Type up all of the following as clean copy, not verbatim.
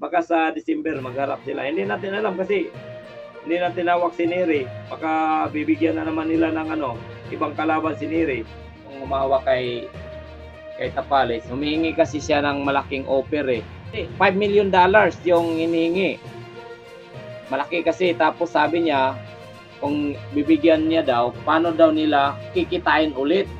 baka sa December magharap sila. Hindi natin alam kasi hindi natin tinawag si Neri. Baka bibigyan na naman nila ng ibang kalaban si Neri. Kung umawa kay Tapales, humihingi kasi siya ng malaking offer eh. $5 million yung hinihingi. Malaki kasi, tapos sabi niya, kung bibigyan niya daw, paano daw nila kikitain ulit?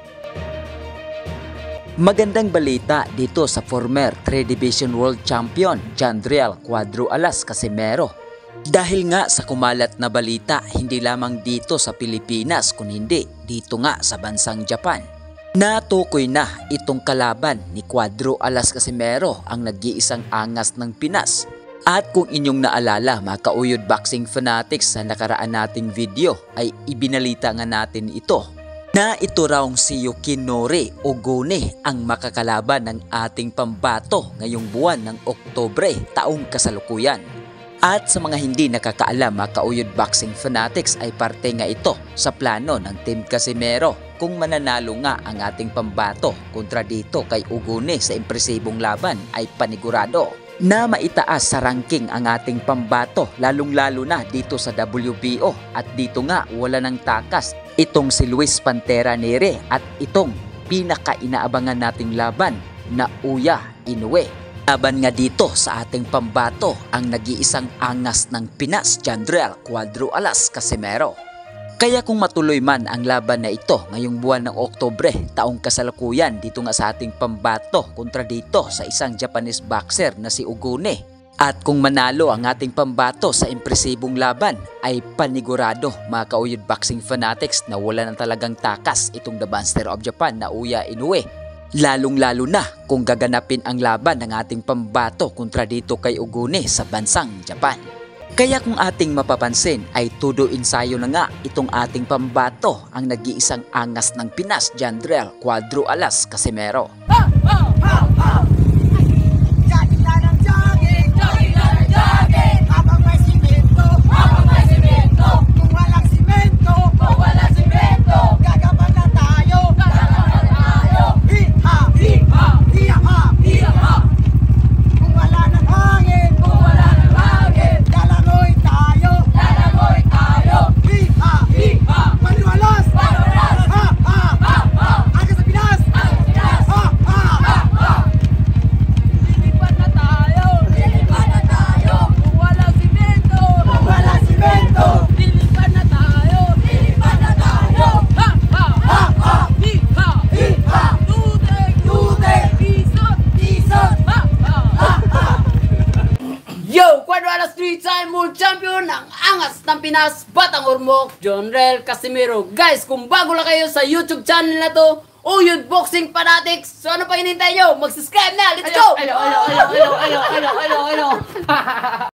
Magandang balita dito sa former 3 Division World Champion Jandriel Cuadro Alas Casimero. Dahil nga sa kumalat na balita, hindi lamang dito sa Pilipinas kundi dito nga sa bansang Japan. Natukoy na itong kalaban ni Cuadro Alas Casimero ang nag-iisang angas ng Pinas. At kung inyong naalala mga kauyod boxing fanatics sa nakaraan nating video ay ibinalita nga natin ito na ito raw si Yukinori Ogone ang makakalaban ng ating pambato ngayong buwan ng Oktubre taong kasalukuyan. At sa mga hindi nakakaalam mga kauyod boxing fanatics ay parte nga ito sa plano ng Team Casimero kung mananalo nga ang ating pambato kontra dito kay Ogone sa impresibong laban ay panigurado na maitaas sa ranking ang ating pambato lalong-lalo na dito sa WBO at dito nga wala ng takas itong si Luis Pantera Nere at itong pinaka-inaabangan nating laban na Uya Inoue. Laban nga dito sa ating pambato ang nag-iisang angas ng Pinas Jandriel Cuadro Alas Casimero. Kaya kung matuloy man ang laban na ito ngayong buwan ng Oktubre taong kasalukuyan dito nga sa ating pambato kontra dito sa isang Japanese boxer na si Ogone. At kung manalo ang ating pambato sa impresibong laban ay panigurado mga kauyod boxing fanatics na wala nang talagang takas itong the Monster of Japan na Uya Inoue. Lalong-lalo na kung gaganapin ang laban ng ating pambato kontra dito kay Ogone sa bansang Japan. Kaya kung ating mapapansin ay todo ensayo na nga itong ating pambato ang nag-iisang angas ng Pinas Jandriel Cuadro Alas Casimero. Three-time world champion ng angas ng Pinas, Batang Ormoc, Jandriel Casimero. Guys, kung bago lang kayo sa YouTube channel na to, Uyod Boxing Fanatics, so ano pa hinintay nyo? Mag-subscribe na! Let's go!